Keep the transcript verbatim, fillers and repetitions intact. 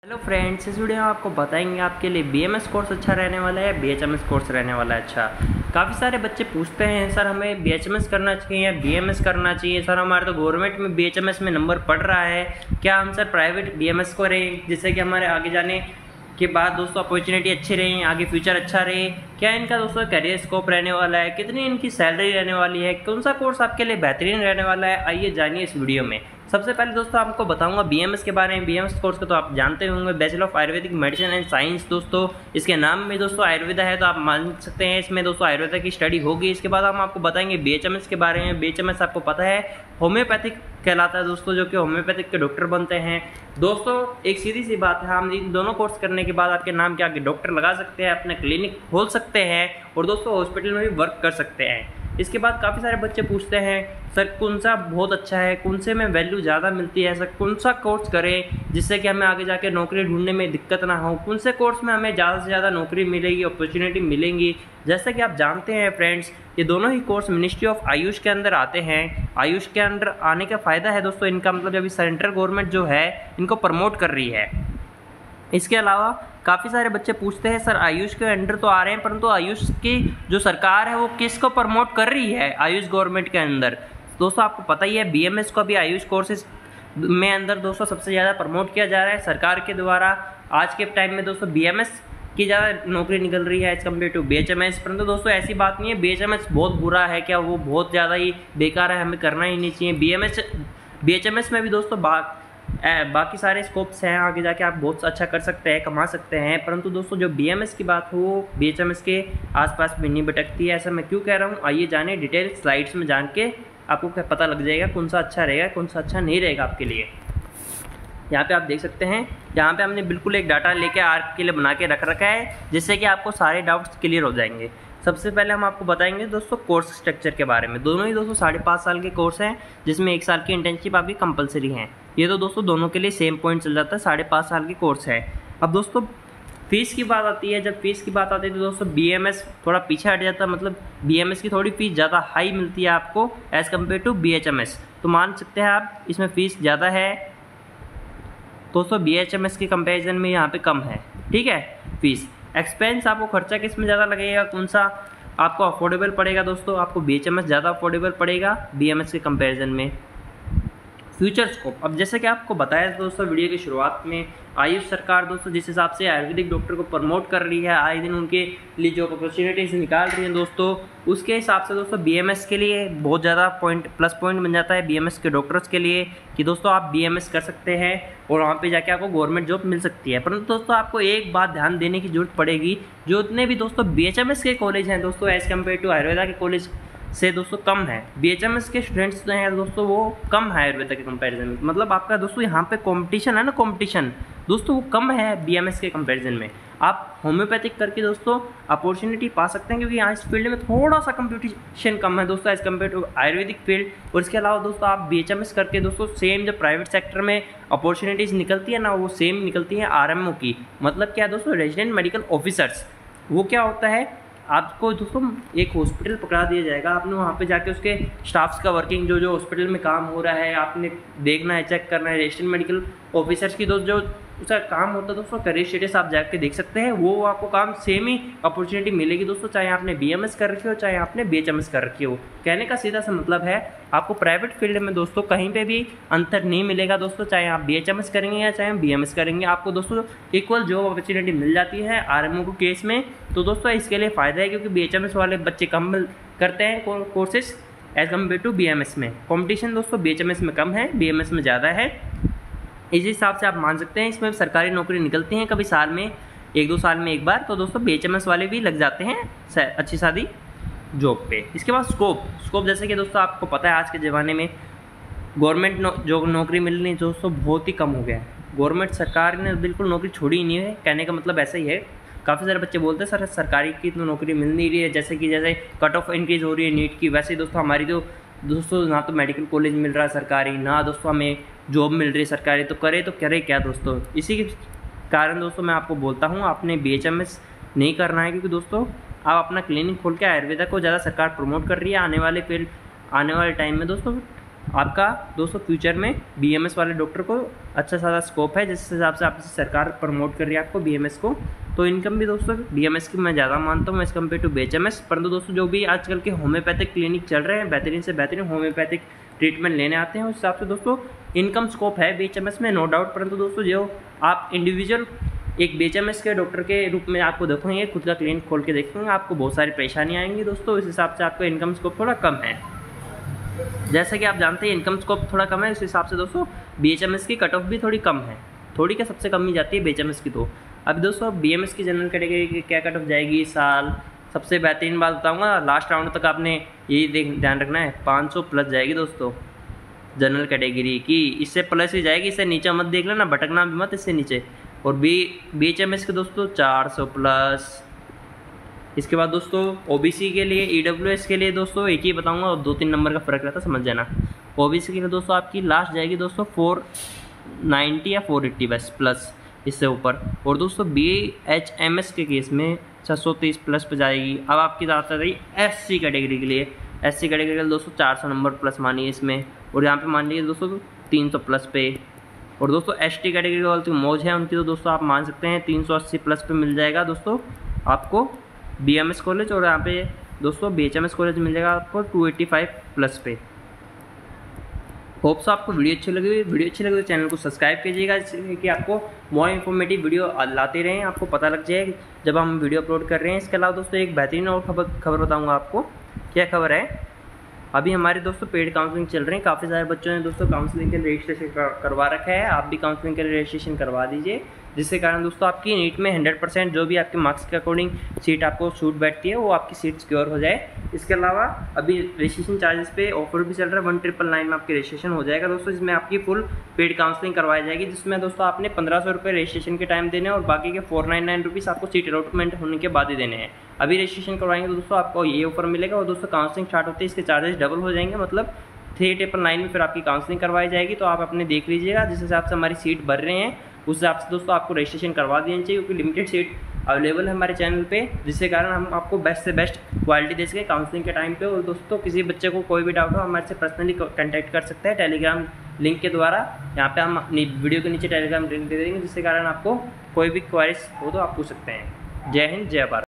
Hello friends, इस video में आपको बताएंगे आपके लिए बीएमएस कोर्स अच्छा रहने वाला है, बीएचएमएस कोर्स रहने वाला है अच्छा। काफ़ी सारे बच्चे पूछते हैं सर हमें बीएचएमएस करना चाहिए या बीएमएस करना चाहिए। सर हमारे तो गवर्नमेंट में बीएचएमएस में नंबर पड़ रहा है, क्या हम सर प्राइवेट बीएमएस करें जिससे कि हमारे आगे जाने के बाद दोस्तों अपॉर्चुनिटी अच्छी रही, आगे फ्यूचर अच्छा रहे। क्या इनका दोस्तों करियर स्कोप रहने वाला है, कितनी इनकी सैलरी रहने वाली है, कौन सा कोर्स आपके लिए बेहतरीन रहने वाला है, आइए जानिए इस वीडियो में। सबसे पहले दोस्तों आपको बताऊंगा बीएमएस के बारे में। बीएमएस कोर्स को तो आप जानते होंगे, bachelor of ayurvedic medicine and science. दोस्तों इसके नाम में दोस्तों आयुर्वेदा है तो आप मान सकते हैं इसमें दोस्तों आयुर्वेदा की स्टडी होगी। इसके बाद हम आपको बताएंगे बीएचएमएस के बारे में। बीएचएमएस आपको पता है होम्योपैथिक कहलाता है दोस्तों, जो कि होम्योपैथिक के डॉक्टर बनते हैं। दोस्तों एक सीधी सी बात है, हम इन दोनों कोर्स करने के बाद आपके नाम के आगे डॉक्टर लगा सकते हैं, अपना क्लिनिक खोल सकते हैं और दोस्तों हॉस्पिटल में भी वर्क कर सकते हैं। इसके बाद काफ़ी सारे बच्चे पूछते हैं सर कौन सा बहुत अच्छा है, कौन से में वैल्यू ज़्यादा मिलती है, सर कौन सा कोर्स करें जिससे कि हमें आगे जाके नौकरी ढूंढने में दिक्कत ना हो, कौन से कोर्स में हमें ज़्यादा से ज़्यादा नौकरी मिलेगी, अपॉर्चुनिटी मिलेंगी। जैसे कि आप जानते हैं फ्रेंड्स, ये दोनों ही कोर्स मिनिस्ट्री ऑफ आयुष के अंदर आते हैं। आयुष के अंदर आने का फ़ायदा है दोस्तों इनका, मतलब अभी सेंट्रल गवर्नमेंट जो है इनको प्रमोट कर रही है। इसके अलावा काफ़ी सारे बच्चे पूछते हैं सर आयुष के अंडर तो आ रहे हैं, परंतु आयुष की जो सरकार है वो किसको प्रमोट कर रही है आयुष गवर्नमेंट के अंदर। दोस्तों आपको पता ही है बीएमएस को भी आयुष कोर्सेज में अंदर दोस्तों सबसे ज़्यादा प्रमोट किया जा रहा है सरकार के द्वारा। आज के टाइम में दोस्तों बीएमएस की ज़्यादा नौकरी निकल रही है एज कम्पेयर टू बीएचएमएस। परंतु दोस्तों ऐसी बात नहीं है बीएचएमएस बहुत बुरा है, क्या वो बहुत ज़्यादा ही बेकार है, हमें करना ही नहीं चाहिए। बीएमएस बीएचएमएस में भी दोस्तों बात ए, बाकी सारे स्कोप्स हैं, आगे जाके आप बहुत अच्छा कर सकते हैं, कमा सकते हैं। परंतु दोस्तों जो बीएमएस की बात हो बीएचएमएस के आसपास भी नहीं भटकती है। ऐसा मैं क्यों कह रहा हूँ, आइए जाने डिटेल स्लाइड्स में जान के आपको क्या पता लग जाएगा कौन सा अच्छा रहेगा कौन सा अच्छा नहीं रहेगा आपके लिए। यहाँ पे आप देख सकते हैं, यहाँ पे हमने बिल्कुल एक डाटा लेके आपके लिए बना के रख रखा है जिससे कि आपको सारे डाउट्स क्लियर हो जाएंगे। सबसे पहले हम आपको बताएंगे दोस्तों कोर्स स्ट्रक्चर के बारे में। दोनों ही दोस्तों साढ़े पाँच साल के कोर्स हैं जिसमें एक साल की इंटर्नशिप आपकी कंपलसरी है। ये तो दोस्तों दोनों के लिए सेम पॉइंट चल जाता है, साढ़े पाँच साल के कोर्स है। अब दोस्तों फीस की बात आती है, जब फीस की बात आती है तो दोस्तों बीएमएस थोड़ा पीछे हट जाता है, मतलब बीएमएस की थोड़ी फीस ज़्यादा हाई मिलती है आपको एज़ कम्पेयर टू बीएचएमएस। तो मान सकते हैं आप इसमें फ़ीस ज़्यादा है दोस्तों, बीएचएमएस के कंपैरिजन में यहाँ पे कम है। ठीक है, फीस एक्सपेंस आपको खर्चा किस में ज़्यादा लगेगा, कौन सा आपको अफोर्डेबल पड़ेगा दोस्तों, आपको बीएचएमएस ज़्यादा अफोर्डेबल पड़ेगा बीएमएस के कंपैरिजन में। फ्यूचर स्कोप, अब जैसे कि आपको बताया दोस्तों वीडियो की शुरुआत में, आयुष सरकार दोस्तों जिस हिसाब से आयुर्वेदिक डॉक्टर को प्रमोट कर रही है, आए दिन उनके लिए जो अपॉर्चुनिटीज निकाल रही हैं दोस्तों, उसके हिसाब से दोस्तों बीएमएस के लिए बहुत ज़्यादा पॉइंट प्लस पॉइंट बन जाता है बीएमएस के डॉक्टर्स के लिए कि दोस्तों आप बीएमएस कर सकते हैं और वहाँ पे जाके आपको गवर्नमेंट जॉब मिल सकती है। परंतु दोस्तों आपको एक बात ध्यान देने की जरूरत पड़ेगी, जो उतने भी दोस्तों बीएचएमएस के कॉलेज हैं दोस्तों एज़ कम्पेयर टू आयुर्वेदा के कॉलेज से दोस्तों कम है। बीएचएमएस के स्टूडेंट्स जो हैं दोस्तों वो कम है आयुर्वेदा के कंपैरिजन में, मतलब आपका दोस्तों यहाँ पे कंपटीशन है ना, कंपटीशन दोस्तों वो कम है बीएमएस के कंपैरिजन में। आप होम्योपैथिक करके दोस्तों अपॉर्चुनिटी पा सकते हैं क्योंकि यहाँ इस फील्ड में थोड़ा सा कंपटीशन कम है दोस्तों as compare to ayurvedic field. और इसके अलावा दोस्तों आप बीएचएमएस करके दोस्तों सेम जो प्राइवेट सेक्टर में अपॉर्चुनिटीज़ निकलती है ना, वो सेम निकलती है आरएमओ की। मतलब क्या है दोस्तों, रेजिडेंट मेडिकल ऑफिसर्स। वो क्या होता है, आपको दोस्तों एक हॉस्पिटल पकड़ा दिया जाएगा, आपने वहाँ पे जाके उसके स्टाफ्स का वर्किंग जो जो हॉस्पिटल में काम हो रहा है आपने देखना है, चेक करना है। रेजिडेंट मेडिकल ऑफिसर्स की दोस्त जो उसका काम होता है दोस्तों, करियर स्टेटस आप जाके देख सकते हैं, वो आपको काम सेम ही अपॉर्चुनिटी मिलेगी दोस्तों, चाहे आपने बीएमएस कर रखी हो चाहे आपने बीएचएमएस कर रखी हो। कहने का सीधा सा मतलब है आपको प्राइवेट फील्ड में दोस्तों कहीं पे भी अंतर नहीं मिलेगा दोस्तों, चाहे आप बीएचएमएस करेंगे या चाहे बीएमएस करेंगे, आपको दोस्तों इक्वल जॉब अपॉर्चुनिटी मिल जाती है आरएमओ को केस में। तो दोस्तों इसके लिए फ़ायदा है क्योंकि बीएचएमएस वाले बच्चे कम करते हैं courses as compare to BMS में। कॉम्पिटिशन दोस्तों बीएचएमएस में कम है, बीएमएस में ज़्यादा है। इस हिसाब से आप मान सकते हैं इसमें सरकारी नौकरी निकलती हैं कभी साल में एक दो साल में एक बार, तो दोस्तों बीएचएमएस वाले भी लग जाते हैं अच्छी सादी जॉब पे। इसके बाद स्कोप स्कोप जैसे कि दोस्तों आपको पता है आज के ज़माने में गवर्नमेंट नो, जो नौकरी मिलनी दोस्तों बहुत ही कम हो गया है। गवर्नमेंट सरकार ने बिल्कुल नौकरी छोड़ी ही नहीं है, कहने का मतलब ऐसा ही है। काफ़ी सारे बच्चे बोलते हैं सर सरकारी की तो नौकरी मिल नहीं रही है, जैसे कि जैसे कट ऑफ इंक्रीज हो रही है नीट की, वैसे ही दोस्तों हमारी तो दोस्तों ना तो मेडिकल कॉलेज मिल रहा है सरकारी, ना दोस्तों हमें जॉब मिल रही है सरकारी, तो करे तो करे क्या दोस्तों। इसी के कारण दोस्तों मैं आपको बोलता हूँ आपने बीएचएमएस नहीं करना है, क्योंकि दोस्तों आप अपना क्लिनिक खोल के आयुर्वेदा को ज़्यादा सरकार प्रमोट कर रही है। आने वाले फिर आने वाले टाइम में दोस्तों आपका दोस्तों फ्यूचर में बीएमएस वाले डॉक्टर को अच्छा ज़्यादा स्कोप है, जिस हिसाब से आप सरकार प्रमोट कर रही है आपको बीएमएस को। तो इनकम भी दोस्तों बीएमएस की मैं ज़्यादा मानता हूँ एज़ कम्पेयर टू बीएचएमएस। परंतु दोस्तों जो भी आजकल के होम्योपैथिक क्लिनिक चल रहे हैं, बेहतरीन से बेहतरीन होम्योपैथिक ट्रीटमेंट लेने आते हैं, उस हिसाब से दोस्तों इनकम स्कोप है बीएचएमएस में, नो डाउट। परंतु दोस्तों जो आप इंडिविजुअल एक बीएचएमएस के डॉक्टर के रूप में आपको देखेंगे, खुद का क्लिनिक खोल के देखेंगे, आपको बहुत सारी परेशानी आएंगी दोस्तों। इस हिसाब से आपका इनकम स्कोप थोड़ा कम है। जैसा कि आप जानते हैं इनकम स्कोप थोड़ा कम है, इस हिसाब से दोस्तों बीएचएमएस की कट ऑफ भी थोड़ी कम है, थोड़ी क्या सबसे कम ही जाती है बीएचएमएस की। तो अब दोस्तों बीएमएस की जनरल कैटेगरी की क्या कट ऑफ जाएगी इस साल, सबसे बेहतरीन बात बताऊंगा, लास्ट राउंड तक आपने यही देख ध्यान रखना है, पाँच सौ प्लस जाएगी दोस्तों जनरल कैटेगरी की। इससे प्लस ही जाएगी, इससे नीचे मत देख लेना, भटकना भी मत इससे नीचे। और बी बीएचएमएस के दोस्तों चार सौ प्लस। इसके बाद दोस्तों ओबीसी के लिए, ईडब्ल्यूएस के लिए दोस्तों एक ही बताऊंगा और दो तीन नंबर का फ़र्क रहता है, समझ जाना। ओबीसी के लिए दोस्तों आपकी लास्ट जाएगी दोस्तों फोर नाइन्टी या फोर एट्टी बस प्लस, इससे ऊपर। और दोस्तों बीएचएमएस के केस में छः सौ तीस प्लस पे जाएगी। अब आपकी बात आ रही एससी कैटेगरी के लिए, एससी कैटेगरी के लिए दोस्तों चार सौ नंबर प्लस मानिए इसमें, और यहाँ पे मान लीजिए दोस्तों तीन सौ प्लस पे। और दोस्तों एसटी कैटेगरी वाली तो मौज है उनकी, तो दोस्तों आप मान सकते हैं तीन सौ अस्सी प्लस पे मिल जाएगा दोस्तों आपको बीएमएस कॉलेज। और यहाँ पे दोस्तों बीएचएमएस कॉलेज मिल जाएगा आपको टू एट्टी फाइव प्लस पे। होप्स आपको वीडियो अच्छी लगी, वीडियो अच्छी लगी तो चैनल को सब्सक्राइब कीजिएगा, जिससे कि आपको मोर इन्फॉर्मेटिव वीडियो लाते रहें, आपको पता लग जाए जब हम वीडियो अपलोड कर रहे हैं। इसके अलावा दोस्तों एक बेहतरीन और खबर खबर बताऊँगा आपको। क्या खबर है, अभी हमारे दोस्तों पेड काउंसलिंग चल रहे हैं, काफ़ी सारे बच्चों ने दोस्तों काउंसलिंग के लिए रजिस्ट्रेशन कर, करवा रखा है। आप भी काउंसलिंग के लिए रजिस्ट्रेशन करवा दीजिए, जिसके कारण दोस्तों आपकी नीट में हंड्रेड परसेंट जो भी आपके मार्क्स के अकॉर्डिंग सीट आपको छूट बैठती है वो आपकी सीट सिक्योर हो जाए। इसके अलावा अभी रजिस्ट्रेशन चार्जेस पे ऑफर भी चल रहा है, वन ट्रिपल नाइन में आपकी रजिस्ट्रेशन हो जाएगा दोस्तों, जिसमें आपकी फुल पेड काउंसलिंग करवाई जाएगी, जिसमें दोस्तों आपने पंद्रह सौ रुपये रजिस्ट्रेशन के टाइम देने हैं और बाकी के फोर नाइन नाइन रुपीज़ आपको सीट अलॉटमेंट होने के बाद ही देने हैं। अभी रजिस्ट्रेशन करवाएंगे तो दोस्तों आपको ये ऑफर मिलेगा। और दोस्तों काउंसलिंग स्टार्ट होते ही इसके चार्जेस डबल हो जाएंगे, मतलब थ्री ट्रिपल नाइन में फिर आपकी काउंसलिंग करवाई जाएगी। तो आप अपने देख लीजिएगा, जिस हिसाब से हमारी सीट भर रहे हैं उस हिसाब से दोस्तों आपको रजिस्ट्रेशन करवा देनी चाहिए, क्योंकि लिमिटेड सीट अवेलेबल है हमारे चैनल पे, जिसके कारण हम आपको बेस्ट से बेस्ट क्वालिटी दे सकें काउंसलिंग के टाइम पे। और दोस्तों किसी बच्चे को कोई भी डाउट हो हमारे से पर्सनली कॉन्टैक्ट कर सकते हैं टेलीग्राम लिंक के द्वारा। यहाँ पे हम वीडियो के नीचे टेलीग्राम लिंक दे देंगे, जिसके कारण आपको कोई भी क्वेरीज हो तो आप पूछ सकते हैं। जय हिंद, जय भारत।